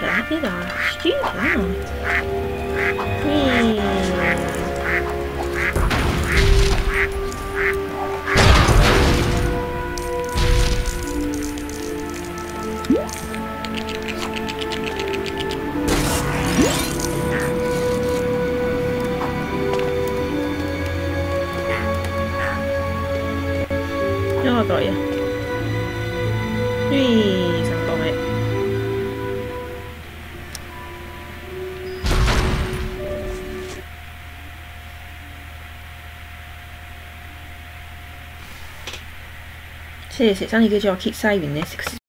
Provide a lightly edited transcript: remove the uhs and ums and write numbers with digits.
Fertig da. Styr her nå. Rồi rồi. Sang con này.谢谢，上一个就要 keep saving this because